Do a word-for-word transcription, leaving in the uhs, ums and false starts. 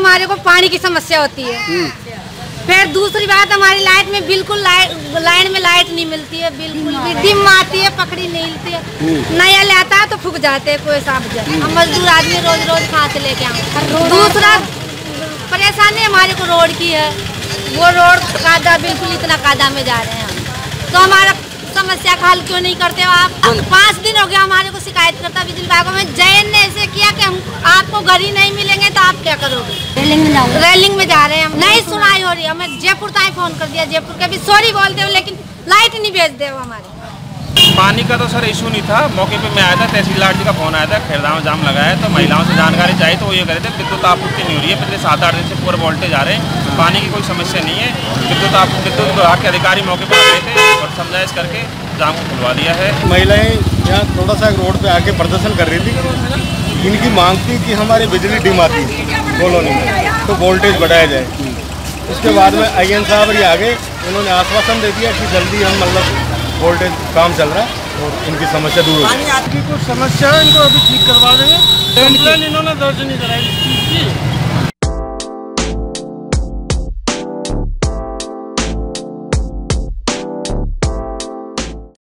हमारे को पानी की समस्या होती है। फिर दूसरी बात, हमारी लाइट में बिल्कुल लाइट लाइन में लाइट नहीं मिलती है, बिल्कुल भी डिम आती है, पकड़ी नहीं मिलती है। नया लेता है तो फूक जाते हैं कोई साहब जाए। हम मजदूर आदमी रोज रोज कहाँ से लेके आए। दूसरा परेशानी हमारे को रोड की है, वो रोड कादा बिल्कुल इतना कादा में जा रहे हैं हम, तो हमारा समस्या का हल क्यों नहीं करते हो आप? पाँच दिन हो गया हमारे को शिकायत करता बिजली विभाग में। जैन ने ऐसे किया कि हम आपको घर ही नहीं मिलेंगे तो आप क्या करोगे? रेलिंग में जाओ। रेलिंग में जा रहे हैं हम, नहीं सुनाई हो रही। हमें जयपुर तक फोन कर दिया, जयपुर के भी सॉरी बोलते हो, लेकिन लाइट नहीं भेज दे हमारे। पानी का तो सर इशू नहीं था, मौके पे मैं आया था, तहसीलदार जी का फोन आया था, खेरदाव जाम लगाया है, तो महिलाओं से जानकारी चाहिए तो वो ये कह रहे थे विद्युत आपूर्ति नहीं हो रही है, पिछले सात आठ दिन से पूरा वोल्टेज आ रहे हैं, पानी की कोई समस्या नहीं है। विद्युत आपूर्ति विद्युत विभाग के अधिकारी मौके पर आ गए थे और समझाइश करके जाम को खुलवा दिया है। महिलाएं यहाँ थोड़ा सा रोड पे आके प्रदर्शन कर रही थी, इनकी मांग थी कि हमारी बिजली डिम आती है कॉलोनी में, तो वोल्टेज बढ़ाया जाए। उसके बाद में आई एन साहब ये आ गए, उन्होंने आश्वासन दे दिया कि जल्दी हम मतलब वोल्टेज काम चल रहा है और इनकी समस्या दूर हो गई। आपकी कुछ समस्या है, इनको अभी ठीक करवा देंगे। कंप्लेन इन्होंने दर्ज नहीं कराई इस चीज़ की।